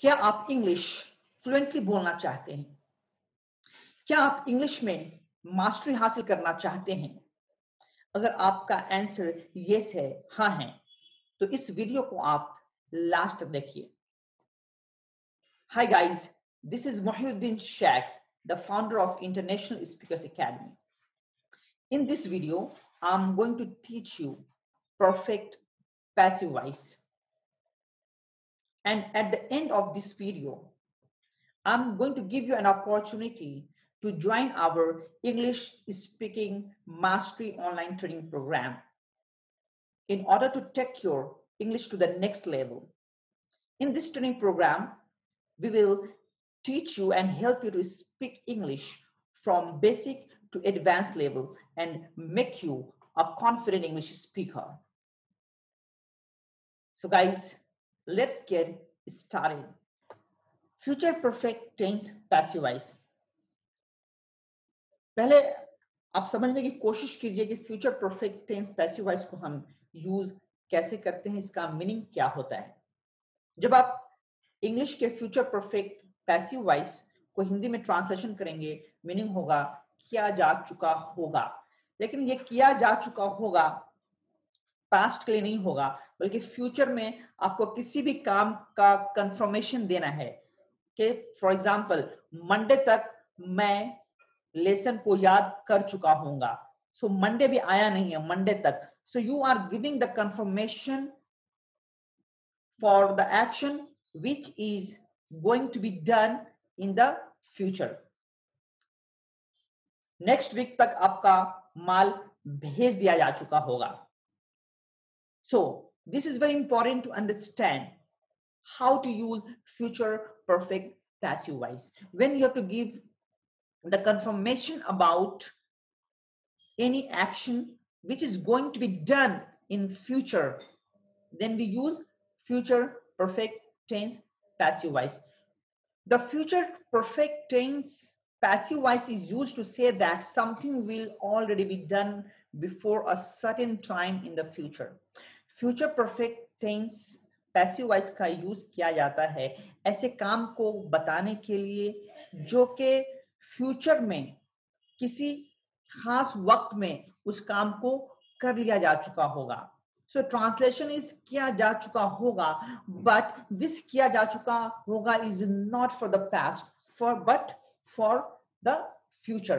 क्या आप English fluently बोलना चाहते हैं? क्या आप इंग्लिश में मास्टरी हासिल करना चाहते हैं? अगर आपका आंसर यस है, हाँ है, तो इस वीडियो को आप लास्ट तक देखिए। Hi guys, this is Mohiuddin Sheikh, the founder of International Speakers Academy. In this video, I'm going to teach you perfect passive voice. And at the end of this video, I'm going to give you an opportunity to join our English speaking mastery online training program in order to take your English to the next level. In this training program, we will teach you and help you to speak English from basic to advanced level and make you a confident English speaker. So guys, let's get started. Future perfect tense passive voice. पहले आप समझने की कोशिश कीजिए कि future perfect tense passive voice को हम use कैसे करते हैं, इसका मीनिंग क्या होता है। जब आप इंग्लिश के फ्यूचर परफेक्ट पैसिव वॉइस को हिंदी में ट्रांसलेशन करेंगे, मीनिंग होगा किया जा चुका होगा। लेकिन ये किया जा चुका होगा पास्ट के लिए नहीं होगा, बल्कि फ्यूचर में आपको किसी भी काम का कंफर्मेशन देना है कि फॉर एग्जांपल मंडे तक मैं लेसन को याद कर चुका होऊंगा। सो मंडे भी आया नहीं है, मंडे तक। So you are giving the confirmation for the action which is going to be done in the future. Next week तक आपका माल भेज दिया जा चुका होगा। So this is very important to understand how to use future perfect passive voice when you have to give the confirmation about any action which is going to be done in future, then we use future perfect tense passive voice. The future perfect tense passive voice is used to say that something will already be done before a certain time in the future. Future perfect tense passive voice का use किया जाता है ऐसे काम को बताने के लिए जो कि फ्यूचर में किसी खास वक्त में उस काम को कर लिया जा चुका होगा। सो ट्रांसलेशन इज किया जा चुका होगा, बट दिस किया जा चुका होगा is not for the past but for the future,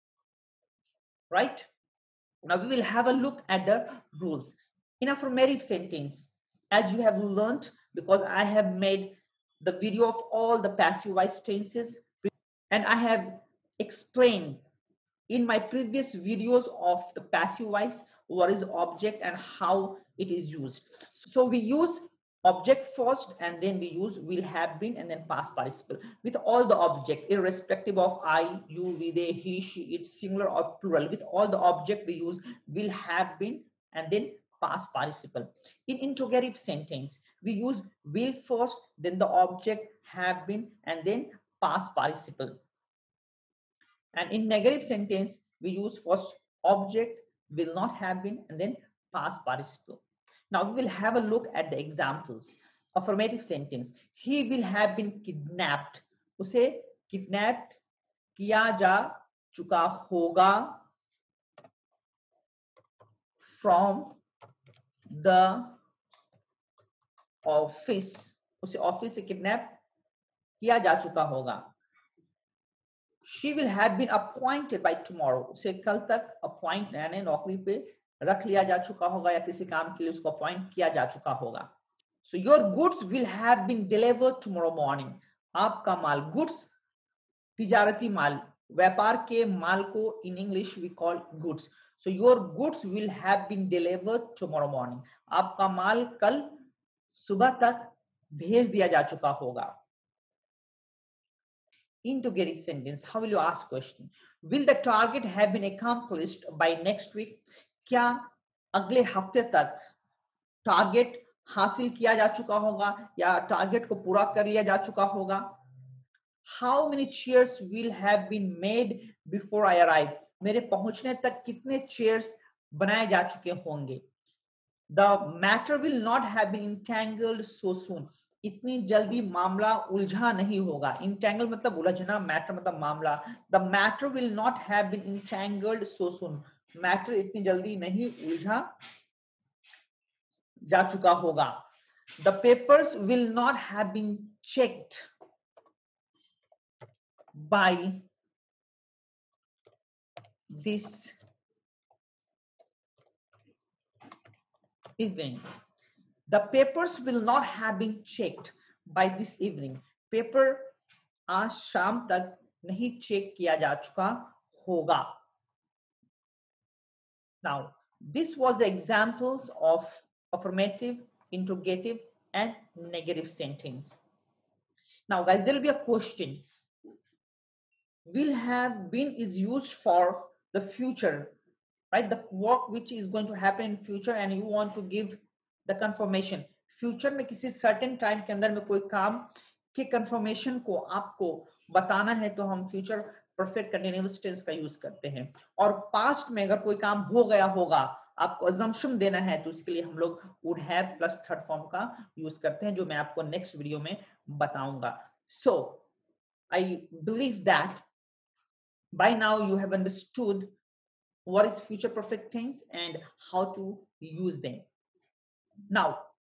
right? Now we will have a look at the rules in affirmative sentence. As you have learned, because I have made the video of all the passive voice tenses and I have explained in my previous videos of the passive voice what is object and how it is used. So we use object first and then we use will have been and then past participle with all the object irrespective of I, you, we, they, he, she, it, singular or plural. With all the object we use will have been and then past participle. In interrogative sentence we use will first, then the object have been and then past participle. And in negative sentence we use first object, will not have been and then past participle. Now we will have a look at the examples. Affirmative sentence, he will have been kidnapped. उसे kidnapped किया जा चुका होगा from the office. उसे office से kidnap किया जा चुका होगा। She will have been appointed by tomorrow. उसे कल तक अपॉइंट यानी नौकरी पे रख लिया जा चुका होगा या किसी काम के लिए उसको अपॉइंट किया जा चुका होगा। So your goods will have been delivered tomorrow morning. आपका माल, goods तिजारती माल, व्यापार के माल को in English we call goods. So your goods will have been delivered tomorrow morning. आपका माल कल सुबह तक भेज दिया जा चुका होगा। Interrogative sentence, how will you ask question? Will the target have been accomplished by next week? क्या अगले हफ्ते तक टारगेट हासिल किया जा चुका होगा या टारगेट को पूरा कर लिया जा चुका होगा? How many chairs will have been made before I arrive? मेरे पहुंचने तक कितने चेयर्स बनाए जा चुके होंगे? The matter will not have been entangled so soon. इतनी जल्दी मामला उलझा नहीं होगा। इंटेंगल मतलब उलझना, मैटर मतलब मामला। The matter will not have been entangled so soon. Matter इतनी जल्दी नहीं उलझा जा चुका होगा। The papers will not have been checked by this evening. The papers will not have been checked by this evening. Paper आज शाम तक नहीं चेक किया जा चुका होगा। Now, this was the examples of affirmative, interrogative, and negative sentence. Now, guys, there will be a question. Will have been is used for the future, right? The work which is going to happen in future, and you want to give the confirmation. Future में किसी certain time के अंदर में कोई काम के confirmation को आपको बताना है तो हम फ्यूचर परफेक्ट कंटीन्यूअस टेंस का यूज करते हैं। और पास्ट में अगर कोई काम हो गया होगा, आपको अजम्पशन देना है, तो इसके लिए हम लोग would have plus third form का यूज करते हैं, जो मैं आपको नेक्स्ट वीडियो में बताऊंगा। So I believe that by now you have understood what is future perfect tense and how to use them. Now,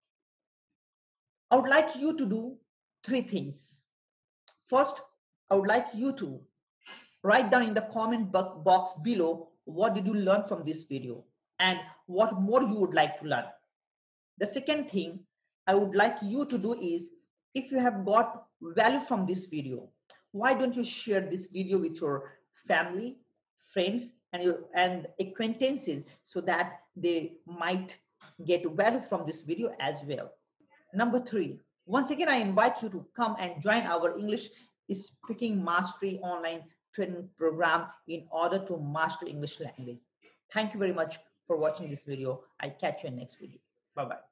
I would like you to do three things. First, I would like you to write down in the comment box below what did you learn from this video and what more you would like to learn. The second thing I would like you to do is, if you have got value from this video, why don't you share this video with your family, friends, and acquaintances, so that they might get value from this video as well. Number 3, once again I invite you to come and join our English speaking mastery online training program in order to master English language. Thank you very much for watching this video. I catch you in next video. Bye bye.